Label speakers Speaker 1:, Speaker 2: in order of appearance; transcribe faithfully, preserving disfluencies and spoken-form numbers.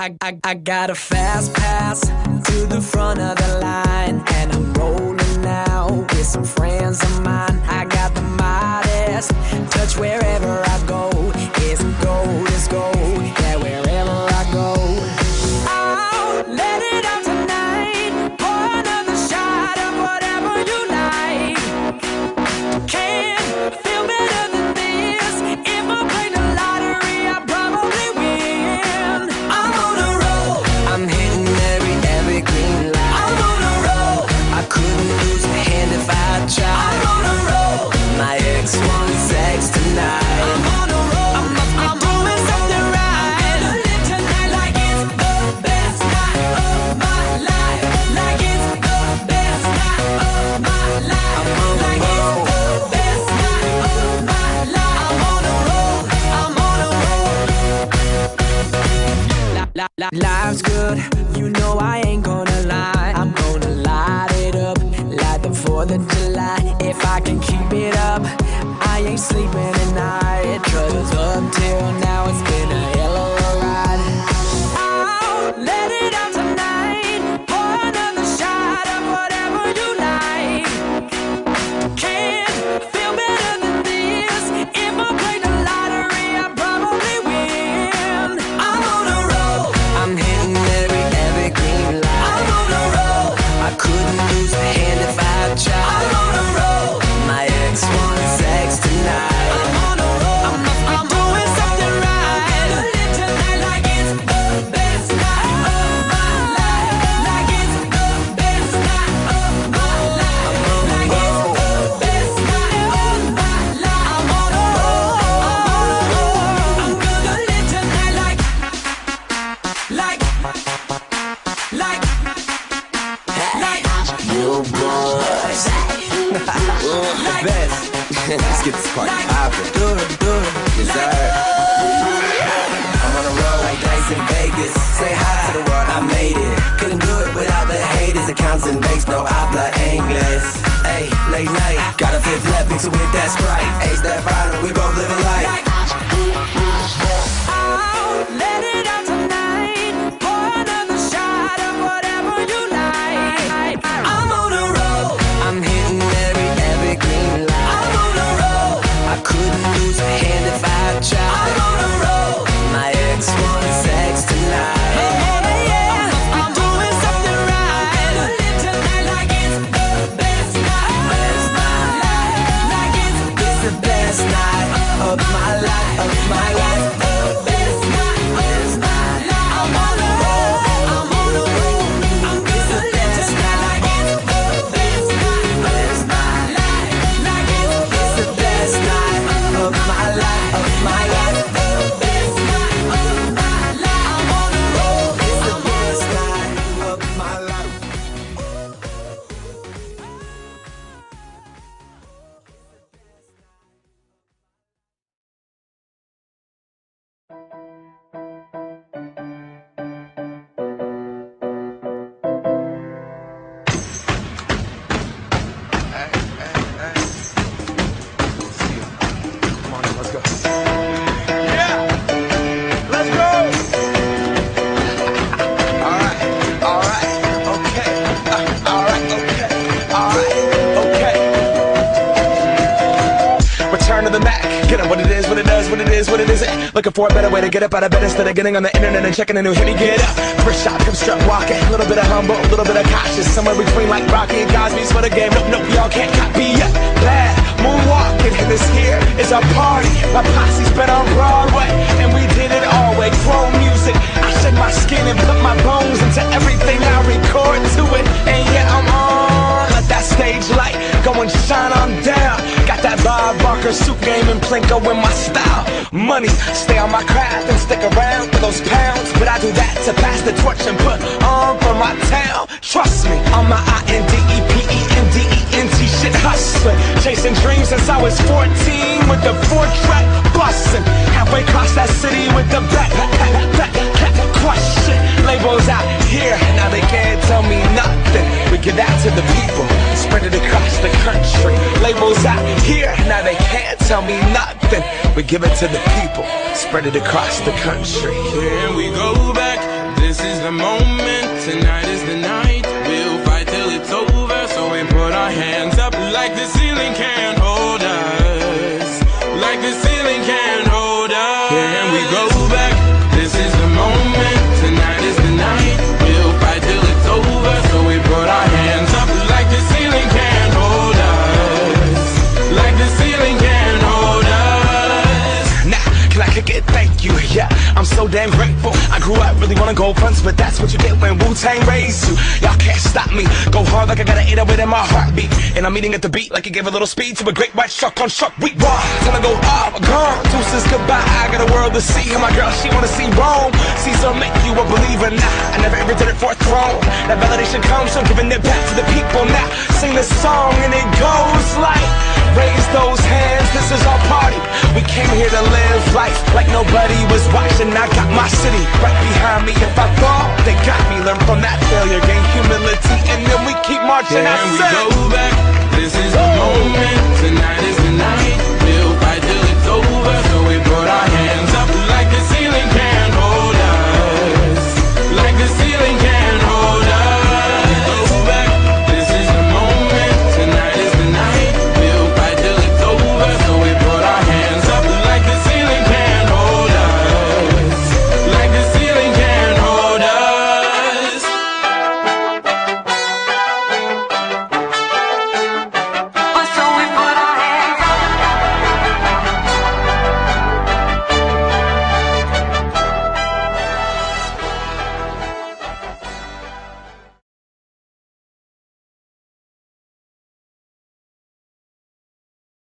Speaker 1: I, I, I got a fast pass to the front of the line, and I'm rolling now with some friends of mine. I got the modest touch wherever I go. It's gold, it's gold, yeah, wherever I go. I'll let it out tonight, pour another shot of whatever you like. Can't feel better than this. If I play the lottery, I probably win. I'm on a roll, I'm hitting every, every green light. I'm on a roll, I couldn't lose a hand if I tried. I'm on a roll, my ex wants sex tonight. I'm on a roll, I'm, I'm doing something right. I'm gonna live tonight like it's the best night of my life. Like it's the best night of my life. I'm on a roll, the best night of my life. I'm on a roll, I'm on a roll. Life's good, you know I ain't gonna lie. I'm gonna light it up like the fourth of July. If I can keep it up, I ain't sleeping at night. Cause up till now it's been a hell of a ride. I'll let it out tonight, pour another shot of whatever you like. Can't feel better than this. If I play the lottery, I probably win. I'm on a roll, I'm hitting every, every green light. I'm on a roll, I couldn't lose a hand if I tried. I'm on a roll, my ex wants sex tonight. I'm on a roll, I'm, I'm doing something right. I'm gonna live tonight like it's the best night of my life. Like it's the best night of my life. Like it's the best night of my life. I'm on a roll, I'm on a roll. I'm gonna live tonight like, like, like, like you boys. Like best. Let's get this party poppin'. Do it, do it. Yes, sir. I'm on a roll like dice in Vegas. Say hi to the world, I made it. Couldn't do it without the haters. Accounts and banks, no habla English. Hey, late night, got a fifth left, mix it with that Sprite. Ace that bottle, we both living life. I'll let it out tonight, pour another shot of whatever you like. I'm on a roll, I'm hitting every, every green light. I'm on a roll, I couldn't lose a hand if I tried. I'm on a roll, my ex wants sex tonight. Yeah, yeah, I'm doing something right. I'm gonna live tonight like it's the best night of my life. Like it's, it's the best night of my life, of my life. The best night of my life. I'm on a roll, I'm on a roll. I'm gonna live tonight like it's the best night of my life. Like it's, it's the best night of my life, of my life. The best night of my life. I'm on a roll, it's the best night of my life.
Speaker 2: Looking for a better way to get up out of bed instead of getting on the internet and checking a new hit. Me get up, first shot, come strut walking. A little bit of humble, a little bit of cautious. Somewhere between like Rocky and Cosby's for the game. Nope, nope, y'all can't copy yet. Bad moonwalking, and this here is our party. My posse's been on Broadway, and we did it all way. Grown music, I shed my skin and put my bones into everything I record to it. And yeah, I'm on. Let that stage light go and shine on down. Got that Bob Barker suit game and Plinko in my style. Money, stay on my craft and stick around for those pounds. But I do that to pass the torch and put on for my town. Trust me, I'm my I N D E P E N D E N T shit hustling. Chasing dreams since I was fourteen with the four-track bustin'. Halfway across that city with the back, back, back, back, crush shit. Labels out here, now they can't tell me nothing. We give that to the people, spread it across the country. Labels out here, now they can't tell me nothing. We give it to the people, spread it across the country.
Speaker 3: Can we go back?
Speaker 2: this is the moment, tonight is the night. We'll fight till it's over, so we put our hands up like the ceiling can't hold us. Like the ceiling can't hold us. Can we go back? This is the moment, tonight is the night. We'll fight till it's over, so we put our hands up like the ceiling can't hold us. Like the ceiling can't hold us. Nah, can I kick it? Thank you, yeah, I'm so damn grateful. I grew up really wanna go fronts, but that's what you get when Wu-Tang raised you. Y'all can't stop me, go hard like I got an eight oh eight in my heartbeat. And I'm eating at the beat like it gave a little speed to a great white shark on shark week. Raw, time to go off, gone, deuces goodbye. I got a world to see, and my girl, she wanna see Rome. Caesar make you a believer, nah, I never ever did it for a throne. That validation comes from giving it back to the people. Now, sing this song and it goes like, raise those hands, this is our party. We came here to live life like nobody was watching. I got my city right behind me. If I fall, they got me. Learn from that failure, gain humility, and then we keep marching. Can we go back? This is the moment, tonight is the night.